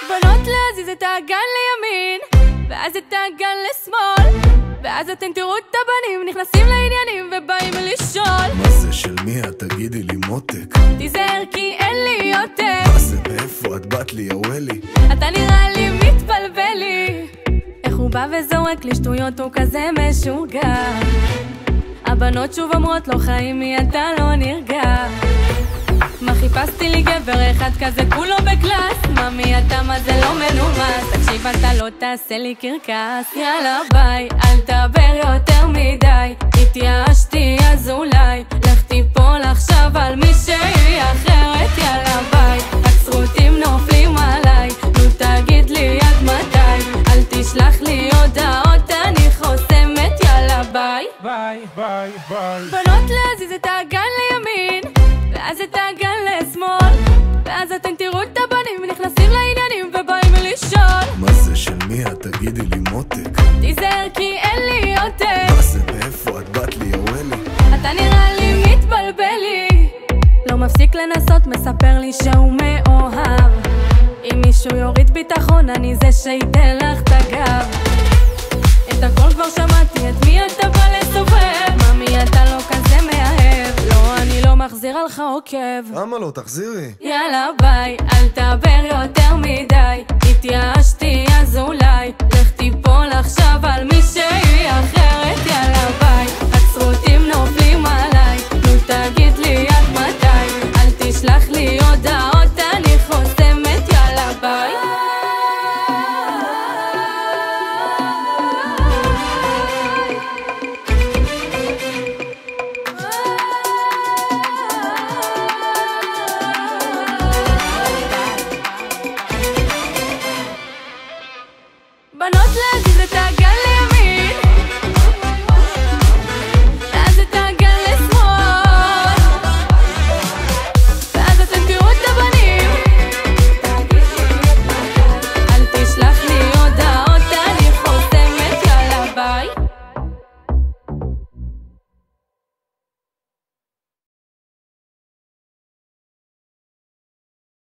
בנות להזיז את האגן לימין ואז את האגן לשמאל, ואז אתם תראו את הבנים נכנסים לעניינים ובאים לשאול מה זה של מי את? תגידי לי מותק. תיזהר כי אין לי יותר. מה זה מאיפה את? בת לי יאוולי. אתה נראה לי מתבלבל לי. איך הוא בא וזורק לי שטויות, הוא כזה משוגע. הבנות שוב אומרות לו חיים מי אתה לא נרגע. מה חיפשתי לי גבר אחד כזה כולו בקלאס. מה מי אתה מה זה לא מנומס. תקשיב אתה לא תעשה לי קרקס. יאללה ביי אל תדבר יותר מדי. התייאשתי אז אולי לך תיפול עכשיו על מישהי אחרת. יאללה ביי רק סרוטים נופלים עליי. נו תגיד לי עד מתי. אל תשלח לי הודעות אני חוסמת. יאללה ביי ביי ביי ביי. בנות להזיז את האגן לימין ואז את האגן לשמאל, ואז אתם תראו את הבנים נכנסים לעניינים ובאים לשאול מה זה של מי את? תגידי לי מותק. תיזהר כי אין לי יותר. מה זה מאיפה את? בת לי יאוולי. אתה נראה לי מתבלבל לי. לא מפסיק לנסות מספר לי שהוא מאוהב. אם מישהו יוריד ביטחון אני זה שייתן לך את הגב. את הכל כבר שמעתי את מי אתה בא לסובב. מה מי אתה לא כזה מאהב. לא אני לא מחזיר עליך עוקב. למה לא? תחזירי. יאללה ביי אל תדבר יותר מדי. התייאשתי אז אולי לך תיפול עכשיו על מישהי אחרת. יאללה ביי